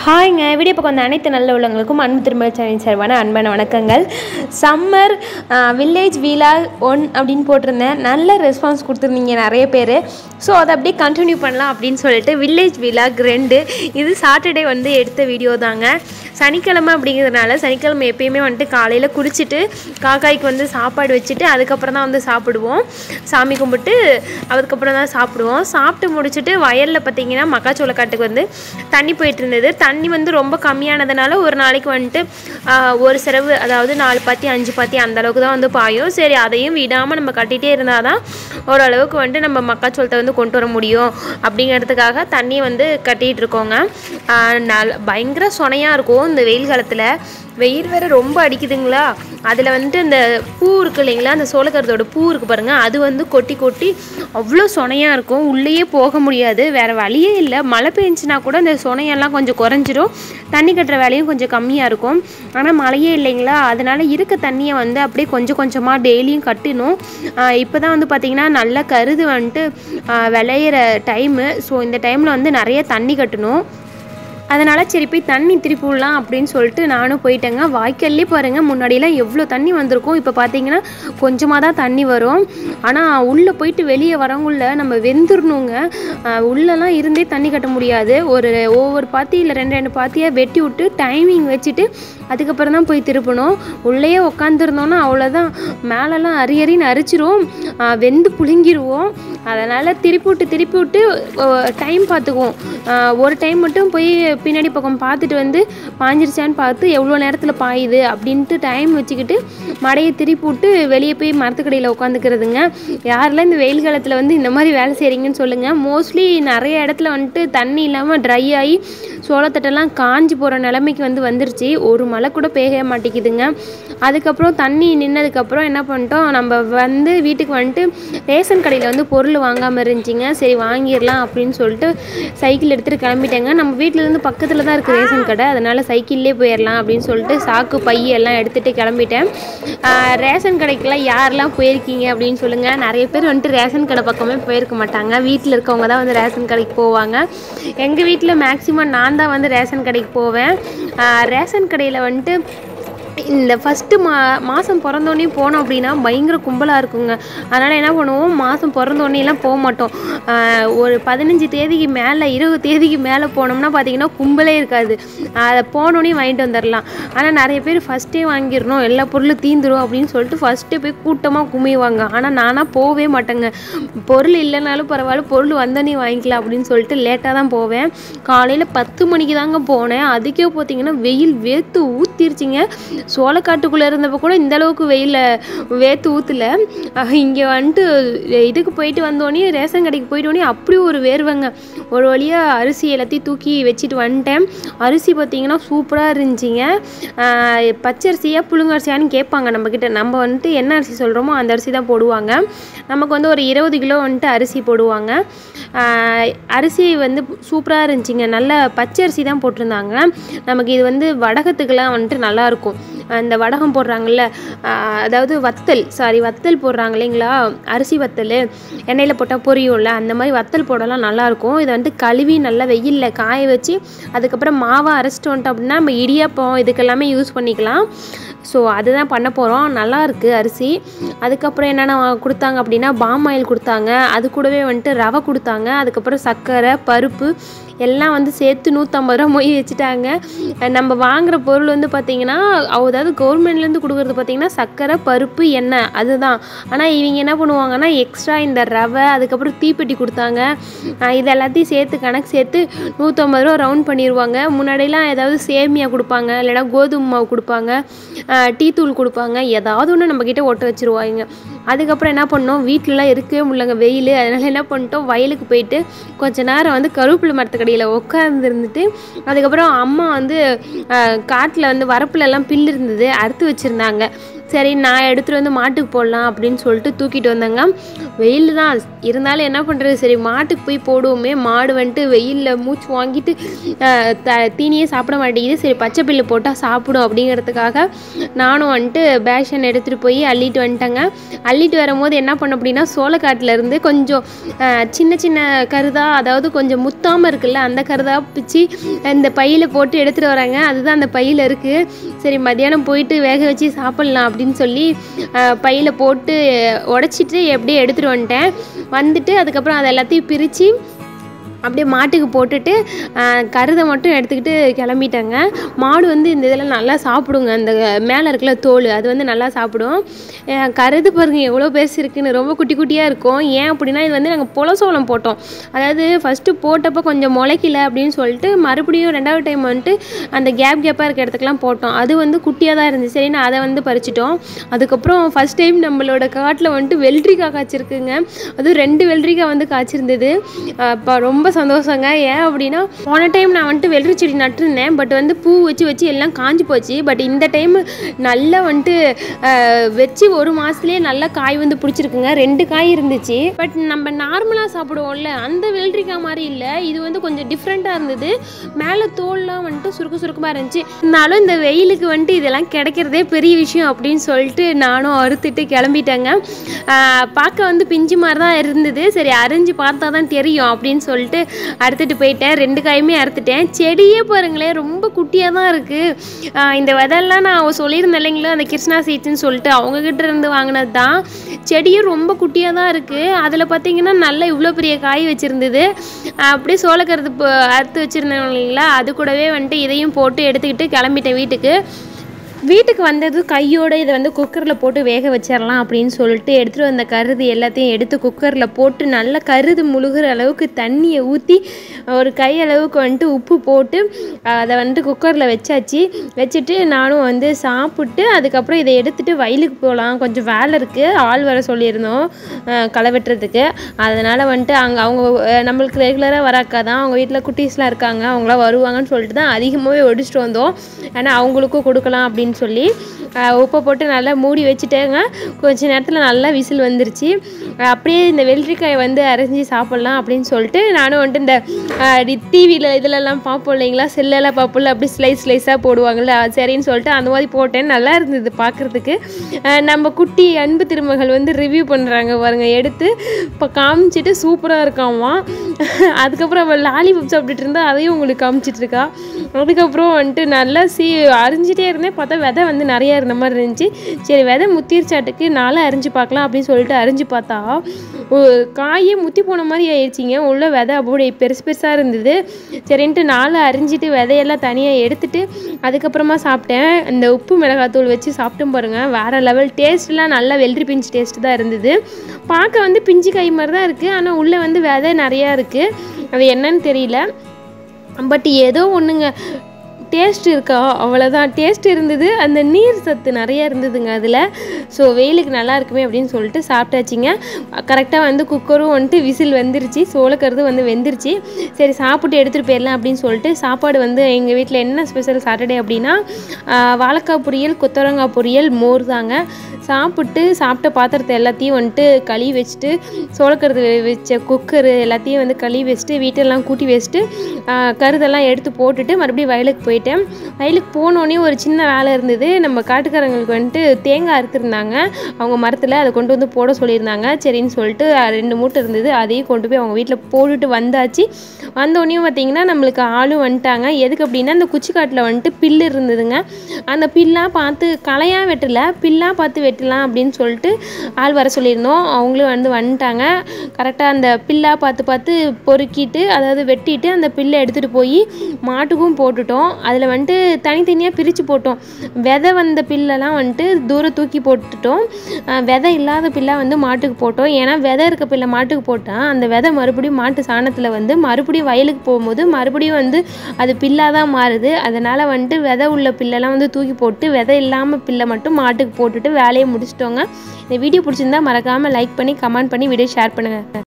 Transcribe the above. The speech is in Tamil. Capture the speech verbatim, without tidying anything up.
ஹாய்ங்க வீடியோ பக்கம் வந்த அனைத்து நல்ல உள்ளவங்களுக்கும் அன்பு திரும்ப சேனல் சார்பான அன்பான வணக்கங்கள். சம்மர் வில்லேஜ் வீலாக் ஒன் அப்படின்னு போட்டிருந்தேன். நல்ல ரெஸ்பான்ஸ் கொடுத்துருந்தீங்க நிறைய பேர். ஸோ அதை அப்படியே கண்டினியூ பண்ணலாம் அப்படின்னு சொல்லிட்டு வில்லேஜ் வீலாக் ரெண்டு இது சாட்டர்டே வந்து எடுத்த வீடியோ தாங்க. சனிக்கிழமை அப்படிங்கிறதுனால சனிக்கிழமை எப்பயுமே வந்துட்டு காலையில் குளிச்சுட்டு காக்காய்க்கு வந்து சாப்பாடு வச்சுட்டு அதுக்கப்புறம் தான் வந்து சாப்பிடுவோம். சாமி கும்பிட்டு அதுக்கப்புறம் தான் சாப்பிடுவோம். சாப்பிட்டு முடிச்சுட்டு வயலில் பார்த்திங்கன்னா மக்காச்சோளக்காட்டுக்கு வந்து தண்ணி போயிட்டு இருந்தது. தண்ணி வந்து ரொம்ப கம்மியானதுனால ஒரு நாளைக்கு வந்துட்டு ஒரு செலவு, அதாவது நாலு பாத்தி அஞ்சு பாத்தி அந்தளவுக்கு தான் வந்து பாயும். சரி, அதையும் விடாமல் நம்ம கட்டிகிட்டே இருந்தால் தான் ஓரளவுக்கு வந்துட்டு நம்ம மக்காச்சோளத்தை வந்து கொண்டு வர முடியும் அப்படிங்கிறதுக்காக தண்ணி வந்து கட்டிகிட்டு இருக்கோங்க. நல் பயங்கர சொனையாக இருக்கும் இந்த வெயில் காலத்தில். வெயில் வேறு ரொம்ப அடிக்குதுங்களா, அதில் வந்துட்டு இந்த பூ இருக்குது இல்லைங்களா, அந்த சோளக்கருத்தோட பூ இருக்குது பாருங்கள், அது வந்து கொட்டி கொட்டி அவ்வளோ சொனையாக இருக்கும். உள்ளேயே போக முடியாது, வேறு வழியே இல்லை. மழை பெஞ்சுனா கூட இந்த சொனையெல்லாம் கொஞ்சம் குறைஞ்சிரும், தண்ணி கட்டுற வேலையும் கொஞ்சம் கம்மியாக இருக்கும். ஆனால் மழையே இல்லைங்களா, அதனால் இருக்க தண்ணியை வந்து அப்படியே கொஞ்சம் கொஞ்சமாக டெய்லியும் கட்டணும். இப்போ தான் வந்து பார்த்திங்கன்னா நல்லா கருது வந்துட்டு விளையிற டைமு. ஸோ இந்த டைமில் வந்து நிறைய தண்ணி கட்டணும். அதனால் சரி போய் தண்ணி திருப்பி விடலாம் அப்படின்னு சொல்லிட்டு நானும் போயிட்டேங்க. வாய்க்கால்லே பாருங்கள், முன்னாடியெல்லாம் எவ்வளோ தண்ணி வந்திருக்கும், இப்போ பார்த்தீங்கன்னா கொஞ்சமாக தான் தண்ணி வரும். ஆனால் உள்ளே போயிட்டு வெளியே வரவங்கள நம்ம வெந்துடணுங்க. உள்ளெல்லாம் இருந்தே தண்ணி கட்ட முடியாது. ஒரு ஒவ்வொரு பாத்தி இல்லை ரெண்டு ரெண்டு பாத்தியாக வெட்டி விட்டு டைமிங் வச்சுட்டு அதுக்கப்புறம் தான் போய் திருப்பணும். உள்ளேயே உட்காந்துருந்தோன்னா அவ்வளோதான், மேலெல்லாம் அரி அரின்னு அரிச்சிரும், வெந்து புழுங்கிடுவோம். அதனால் திருப்பி விட்டு திருப்பி விட்டு டைம் பார்த்துக்குவோம். ஒரு டைம் மட்டும் போய் பின்னாடி பக்கம் பார்த்துட்டு வந்து பாஞ்சிருச்சான்னு பார்த்து எவ்வளோ நேரத்தில் பாயுது அப்படின்ட்டு டைம் வச்சுக்கிட்டு மடையை திருப்பி விட்டு வெளியே போய் மரத்துக்கடையில் உட்காந்துக்கிறதுங்க. யாரெல்லாம் இந்த வெயில் காலத்தில் வந்து இந்த மாதிரி வேலை செய்கிறீங்கன்னு சொல்லுங்கள். மோஸ்ட்லி நிறைய இடத்துல வந்துட்டு தண்ணி இல்லாமல் ட்ரை ஆகி சோளத்தட்டெல்லாம் காஞ்சி போகிற நிலைமைக்கு வந்து வந்துருச்சு. ஒரு மழை கூட பெய்ய மாட்டேங்குதுங்க. அதுக்கப்புறம் தண்ணி நின்னதுக்கப்புறம் என்ன பண்ணிட்டோம், நம்ம வந்து வீட்டுக்கு வந்துட்டு ரேஷன் கடையில் வந்து பொருள் வாங்காமல் இருந்துச்சிங்க. சரி வாங்கிடலாம் அப்படின்னு சொல்லிட்டு சைக்கிள் எடுத்துகிட்டு கிளம்பிட்டேங்க. நம்ம வீட்டிலேருந்து பக்கத்தில் தான் இருக்குது ரேஷன் கடை, அதனால் சைக்கிள்லேயே போயிடலாம் அப்படின்னு சொல்லிட்டு சாக்கு பையெல்லாம் எடுத்துகிட்டு கிளம்பிட்டேன். ரேஷன் கடைக்கெல்லாம் யாரெல்லாம் போயிருக்கீங்க அப்படின்னு சொல்லுங்கள். நிறைய பேர் வந்துட்டு ரேஷன் கடை பக்கமே போயிருக்க மாட்டாங்க, வீட்டில் இருக்கவங்க தான் வந்து ரேஷன் கடைக்கு போவாங்க. எங்கள் வீட்டில் மேக்ஸிமம் நான் தான் வந்து ரேஷன் கடைக்கு போவேன். ரேஷன் கடையில் வந்துட்டு இந்த ஃபஸ்ட்டு மா மாதம் பிறந்தோடனே போனோம் அப்படின்னா பயங்கர கும்பலாக இருக்குங்க. அதனால் என்ன பண்ணுவோம், மாதம் பிறந்தோடனேலாம் போக மாட்டோம். ஒரு பதினஞ்சு தேதிக்கு மேலே இருபது தேதிக்கு மேலே போனோம்னா பார்த்திங்கன்னா கும்பலே இருக்காது. அதை போனோடனே வாங்கிட்டு வந்துடலாம். ஆனால் நிறைய பேர் ஃபஸ்ட்டே வாங்கிடணும், எல்லா பொருளும் தீந்துடும் அப்படின்னு சொல்லிட்டு ஃபஸ்ட்டே போய் கூட்டமாக குமிவாங்க. ஆனால் நானாக போகவே மாட்டேங்க. பொருள் இல்லைனாலும் பரவாயில்ல, பொருள் வந்தோடனே வாங்கிக்கலாம் அப்படின்னு சொல்லிட்டு லேட்டாக தான் போவேன். காலையில் பத்து மணிக்கு தாங்க போனேன். அதுக்கே பார்த்திங்கன்னா வெயில் வேர்த்து ஊற்றிருச்சிங்க. சோளக்காட்டுக்குள்ளே இருந்தப்போ கூட இந்த அளவுக்கு வெயிலில் வேர்த்து ஊற்றல. இங்கே வந்துட்டு இதுக்கு போயிட்டு வந்தோடனே ரேஷன் கடைக்கு போயிட்டோடனே அப்படி ஒரு வேர்வைங்க. ஒரு வழியாக அரிசி எல்லாத்தையும் தூக்கி வச்சுட்டு வந்துட்டேன். அரிசி பார்த்திங்கன்னா சூப்பராக இருந்துச்சிங்க. பச்சரிசியாக புழுங்கரிசியான்னு கேட்பாங்க நம்மக்கிட்ட. நம்ம வந்துட்டு என்ன அரிசி சொல்கிறோமோ அந்த அரிசி தான் போடுவாங்க. நமக்கு வந்து ஒரு இருபது கிலோ வந்துட்டு அரிசி போடுவாங்க. அரிசி வந்து சூப்பராக இருந்துச்சிங்க. நல்ல பச்சரிசி தான் போட்டிருந்தாங்க. நமக்கு இது வந்து வடகத்துக்கெல்லாம் வந்துட்டு நல்லாயிருக்கும். அந்த வடகம் போடுறாங்கள்ல, அதாவது வத்தல் சாரி வத்தல் போடுறாங்க இல்லைங்களா, அரிசி வத்தல் எண்ணெயில் போட்டால் பொரியும்ல, அந்த மாதிரி வத்தல் போடலாம் நல்லாயிருக்கும். இதை வந்துட்டு கழுவி நல்லா வெயிலில் காய வச்சு அதுக்கப்புறம் மாவை அரைச்சிட்டு வந்துட்டோம் அப்படின்னா நம்ம இடியாப்பம் இதுக்கெல்லாமே யூஸ் பண்ணிக்கலாம். ஸோ அதுதான் பண்ண போகிறோம். நல்லாயிருக்கு அரிசி. அதுக்கப்புறம் என்னென்ன கொடுத்தாங்க அப்படின்னா பாம் ஆயில் கொடுத்தாங்க, அது கூடவே வந்துட்டு ரவை கொடுத்தாங்க, அதுக்கப்புறம் சர்க்கரை பருப்பு எல்லாம் வந்து சேர்த்து நூற்றம்பது ரூபா மொய் வச்சுட்டாங்க. நம்ம வாங்குகிற பொருள் வந்து பார்த்திங்கன்னா அதாவது கவர்மெண்ட்லேருந்து கொடுக்குறது பார்த்திங்கன்னா சர்க்கரை பருப்பு எண்ணெய் அதுதான். ஆனால் இவங்க என்ன பண்ணுவாங்கன்னா எக்ஸ்ட்ரா இந்த ரவை அதுக்கப்புறம் தீப்பெட்டி கொடுத்தாங்க. இது எல்லாத்தையும் சேர்த்து கணக்கு சேர்த்து நூற்றம்பது ரூபா ரவுண்ட் பண்ணிடுவாங்க. முன்னாடியெல்லாம் ஏதாவது சேமியா கொடுப்பாங்க, இல்லைனா கோதுமை மாவு கொடுப்பாங்க, டீ தூள் கொடுப்பாங்க, ஏதாவது ஒன்று நம்மக்கிட்ட ஒட்ட வச்சுருவாங்க. அதுக்கப்புறம் என்ன பண்ணோம், வீட்டிலலாம் இருக்கவே முடியலங்க வெயில். அதனால் என்ன பண்ணிட்டோம், வயலுக்கு போயிட்டு கொஞ்ச நேரம் வந்து கருவேப்பிலை மரத்துக்கடியில் உட்காந்துருந்துட்டு அதுக்கப்புறம் அம்மா வந்து காட்டில் வந்து வரப்புலெல்லாம் பில்லு இருந்தது அறுத்து வச்சுருந்தாங்க. சரி நான் எடுத்துகிட்டு வந்து மாட்டுக்கு போடலாம் அப்படின்னு சொல்லிட்டு தூக்கிட்டு வந்தேங்க. வெயில் தான் இருந்தாலும் என்ன பண்ணுறது, சரி மாட்டுக்கு போய் போடுவோமே, மாடு வந்துட்டு வெயிலில் மூச்சு வாங்கிட்டு த தீனியே சாப்பிட மாட்டேங்குது, சரி பச்சை புல்லு போட்டால் சாப்பிடும் அப்படிங்கிறதுக்காக நானும் வந்துட்டு பேஷன் எடுத்துகிட்டு போய் அள்ளிட்டு வந்துட்டேங்க. அள்ளிட்டு வரும்போது என்ன பண்ண அப்படின்னா, சோளக்காட்டிலேருந்து கொஞ்சம் சின்ன சின்ன கருதா, அதாவது கொஞ்சம் முத்தாமல் இருக்குல்ல, அந்த கருதா பிச்சு இந்த பையில் போட்டு எடுத்துகிட்டு வராங்க. அதுதான் அந்த பையில் இருக்குது. சரி மத்தியானம் போயிட்டு வேக வச்சு சாப்பிட்லாம் அப்படின்னு சொல்லி பையில் போட்டு உடச்சிட்டு எப்படியே எடுத்துகிட்டு வந்துட்டேன். வந்துட்டு அதுக்கப்புறம் அதை எல்லாத்தையும் பிரித்து அப்படியே மாட்டுக்கு போட்டுட்டு கருதை மட்டும் எடுத்துக்கிட்டு கிளம்பிட்டேங்க. மாடு வந்து இந்த இதெல்லாம் நல்லா சாப்பிடுங்க, அந்த மேலே இருக்கிற தோல் அது வந்து நல்லா சாப்பிடும். கருது பாருங்கள் எவ்வளோ பெருசு இருக்குன்னு, ரொம்ப குட்டி குட்டியாக இருக்கும். ஏன் அப்படின்னா இது வந்து நாங்கள் புலசோளம் போட்டோம். அதாவது ஃபஸ்ட்டு போட்டப்போ கொஞ்சம் முளைக்கல அப்படின்னு சொல்லிட்டு மறுபடியும் ரெண்டாவது டைம் வந்துட்டு அந்த கேப் கேப்பாக இருக்க இடத்துக்குலாம் போட்டோம். அது வந்து குட்டியாக தான் இருந்துச்சு. சரின்னு அதை வந்து பறிச்சிட்டோம். அதுக்கப்புறம் ஃபஸ்ட் டைம் நம்மளோட காட்டில் வந்துட்டு வெள்ளரிக்காய் காய்ச்சிருக்குங்க. அதுவும் ரெண்டு வெள்ளரிக்காய் வந்து காய்ச்சிருந்தது. இப்போ ரொம்ப சந்தோஷங்க. ஏன் அப்படின்னா போன டைம் நான் வந்துட்டு வெள்ளரி செடி நட்டுருந்தேன், பட் வந்து பூ வச்சு வச்சு எல்லாம் காஞ்சி போச்சு. பட் இந்த டைம் நல்லா வந்துட்டு வச்சு ஒரு மாதத்துலேயே நல்லா காய் வந்து பிடிச்சிருக்குங்க. ரெண்டு காய் இருந்துச்சு. பட் நம்ம நார்மலாக சாப்பிடுவோம்ல அந்த வெள்ளரிக்காய் மாதிரி இல்லை, இது வந்து கொஞ்சம் டிஃப்ரெண்ட்டாக இருந்தது. மேலே தோல்லாம் வந்துட்டு சுருக்கு சுருக்கமாக இருந்துச்சு. இருந்தாலும் இந்த வெயிலுக்கு வந்துட்டு இதெல்லாம் கிடைக்கிறதே பெரிய விஷயம் அப்படின்னு சொல்லிட்டு நானும் அறுத்துட்டு கிளம்பிட்டேங்க. பார்க்க வந்து பிஞ்சு மாதிரி தான் இருந்தது. சரி அரிஞ்சு பார்த்தா தான் தெரியும் அப்படின்னு சொல்லிட்டு அறுத்துட்டு போயிட்டேன். ரெண்டு காயுமே அறுத்துட்டேன். செடியே பாருங்களேன் ரொம்ப குட்டியாக தான் இருக்குது. இந்த விதெல்லாம் நான் சொல்லியிருந்தேன் இல்லைங்களா, அந்த கிருஷ்ணா சீட்ஸ்ன்னு சொல்லிட்டு அவங்கக்கிட்ட இருந்து வாங்கினது தான். செடியும் ரொம்ப குட்டியாக தான் இருக்குது. அதில் பார்த்தீங்கன்னா நல்லா இவ்வளோ பெரிய காய் வச்சுருந்தது. அப்படியே சோளக்கருது அறுத்து வச்சுருந்தேன் இல்லைங்களா, அது கூடவே வந்துட்டு இதையும் போட்டு எடுத்துக்கிட்டு கிளம்பிட்டேன் வீட்டுக்கு. வீட்டுக்கு வந்தது கையோடு இதை வந்து குக்கரில் போட்டு வேக வச்சிடலாம் அப்படின்னு சொல்லிட்டு எடுத்துகிட்டு வந்த கருது எல்லாத்தையும் எடுத்து குக்கரில் போட்டு நல்லா கருது முழுகிற அளவுக்கு தண்ணியை ஊற்றி ஒரு கை அளவுக்கு வந்துட்டு உப்பு போட்டு அதை வந்துட்டு குக்கரில் வச்சாச்சு. வச்சுட்டு நானும் வந்து சாப்பிட்டு அதுக்கப்புறம் இதை எடுத்துகிட்டு வயலுக்கு போகலாம், கொஞ்சம் வேலை இருக்குது, ஆள் வர சொல்லியிருந்தோம் களை வெட்டுறதுக்கு. அதனால் வந்துட்டு அங்கே அவங்க நம்மளுக்கு ரெகுலராக வராக்கா தான், அவங்க வீட்டில் குட்டீஸ்லாம் இருக்காங்க, அவங்களாம் வருவாங்கன்னு சொல்லிட்டு தான் அதிகமாகவே ஒடிச்சிட்டு வந்தோம். ஏன்னா அவங்களுக்கும் கொடுக்கலாம் அப்படின்னு சொல்லி உப்பை போட்டு நல்லா மூடி வச்சுட்டேங்க. கொஞ்ச நேரத்தில் நல்லா விசில் வந்துருச்சு. அப்படியே இந்த வெள்ளரிக்காயை வந்து அரைஞ்சி சாப்பிட்லாம் அப்படின்னு சொல்லிட்டு நானும் வந்துட்டு இந்த டிவியில் இதிலெல்லாம் பார்ப்போம் இல்லைங்களா, செல்லெல்லாம் பார்ப்போம்ல, அப்படி ஸ்லைஸ் ஸ்லைஸாக போடுவாங்கள்ல, சரின்னு சொல்லிட்டு அந்த மாதிரி போட்டேன். நல்லா இருந்தது பார்க்குறதுக்கு. நம்ம குட்டி அன்பு திருமகள் வந்து ரிவ்யூ பண்ணுறாங்க பாருங்க, எடுத்து இப்போ காமிச்சிட்டு சூப்பராக இருக்காமா. அதுக்கப்புறம் அவள் லாலிபப் சாப்பிட்டுட்டு இருந்தா அதையும் உங்களுக்கு காமிச்சிட்ருக்கா. அதுக்கப்புறம் வந்துட்டு நல்லா சீ அரிஞ்சிட்டே இருந்தேன். பார்த்தா விதை வந்து நிறையா இருந்த மாதிரி இருந்துச்சு. சரி விதை முத்திருச்சாட்டுக்கு நாளை அரிஞ்சு பார்க்கலாம் அப்படின்னு சொல்லிட்டு அரிஞ்சு பார்த்தா காயே முத்தி போன மாதிரி ஆயிடுச்சிங்க. உள்ள விதை அப்படி பெருசு பெருசாக இருந்தது. சரின்ட்டு நாளை அரிஞ்சிட்டு விதையெல்லாம் தனியாக எடுத்துட்டு அதுக்கப்புறமா சாப்பிட்டேன். இந்த உப்பு மிளகாத்தூள் வச்சு சாப்பிட்டும் பாருங்கள், வேறு லெவல். டேஸ்ட்லாம் நல்லா வெள்ளரி பிஞ்சு டேஸ்ட்டு தான் இருந்தது. பார்க்க வந்து பிஞ்சு கை மாதிரி தான் இருக்குது, ஆனால் உள்ளே வந்து விதை நிறையா இருக்குது. அது என்னன்னு தெரியல, பட் ஏதோ ஒன்றுங்க டேஸ்ட் இருக்கா அவ்வளோதான். டேஸ்ட் இருந்தது, அந்த நீர் சத்து நிறையா இருந்ததுங்க அதில். ஸோ வெயிலுக்கு நல்லா இருக்குமே அப்படின்னு சொல்லிட்டு சாப்பிட்டாச்சிங்க. கரெக்டாக வந்து குக்கரும் வந்துட்டு விசில் வெந்துருச்சு, சோளக்கருது வந்து வெந்துருச்சு. சரி சாப்பிட்டு எடுத்துகிட்டு போயிடலாம் அப்படின்னு சொல்லிட்டு சாப்பாடு வந்து எங்கள் வீட்டில் என்ன ஸ்பெஷல் சாட்டர்டே அப்படின்னா வாழைக்காய் பொரியல், கொத்தவரங்காய் பொரியல், மோர் தாங்க. சாப்பிட்டு சாப்பிட்ட பாத்திரத்தை எல்லாத்தையும் வந்துட்டு கழுவி வச்சுட்டு சோளக்கருது வச்ச குக்கரு எல்லாத்தையும் வந்து கழுவி வச்சுட்டு வீட்டெல்லாம் கூட்டி வச்சுட்டு கருதெல்லாம் எடுத்து போட்டுட்டு மறுபடியும் வயலுக்கு போயிட்டேன். வயலுக்கு போனோடனே ஒரு சின்ன வேலை இருந்தது. நம்ம காட்டுக்காரங்களுக்கு வந்துட்டு தேங்காய் அறுத்துருந்தாங்க அவங்க மரத்தில், அதை கொண்டு வந்து போட சொல்லியிருந்தாங்க. சரின்னு சொல்லிட்டு ரெண்டு மூட்டை இருந்தது, அதையும் கொண்டு போய் அவங்க வீட்டில் போட்டுட்டு வந்தாச்சு. வந்தோடனையும் பார்த்திங்கன்னா நம்மளுக்கு ஆளும் வந்துட்டாங்க. எதுக்கு அப்படின்னா அந்த குச்சிக்காட்டில் வந்துட்டு பில்லு இருந்ததுங்க. அந்த பில்லாக பார்த்து களையாக வெட்டலை, பில்லாக பார்த்து வெட்டலாம் அப்படின்னு சொல்லிட்டு ஆள் வர சொல்லியிருந்தோம். அவங்களும் வந்து வந்துட்டாங்க. கரெக்டாக அந்த பில்லாக பார்த்து பார்த்து பொறுக்கிட்டு அதாவது வெட்டிட்டு அந்த பில்லை எடுத்துகிட்டு போய் மாட்டுக்கும் போட்டுட்டோம். அதில் வந்துட்டு தனித்தனியாக பிரித்து போட்டோம். விதை வந்த பில்லெல்லாம் வந்துட்டு தூரம் தூக்கி போட்டுட்டோம். விதை இல்லாத பில்லை வந்து மாட்டுக்கு போட்டோம். ஏன்னா விதை இருக்க பில்லை மாட்டுக்கு போட்டால் அந்த விதை மறுபடியும் மாட்டு சாணத்தில் வந்து மறுபடியும் வயலுக்கு போகும்போது மறுபடியும் வந்து அது பில்லாக தான் மாறுது. அதனால் வந்துட்டு விதை உள்ள பில்லெல்லாம் வந்து தூக்கி போட்டு விதை இல்லாமல் பில்லை மட்டும் மாட்டுக்கு போட்டுட்டு வேலையை முடிச்சிட்டோங்க. இந்த வீடியோ பிடிச்சிருந்தா மறக்காமல் லைக் பண்ணி கமெண்ட் பண்ணி வீடியோ ஷேர் பண்ணுங்கள்.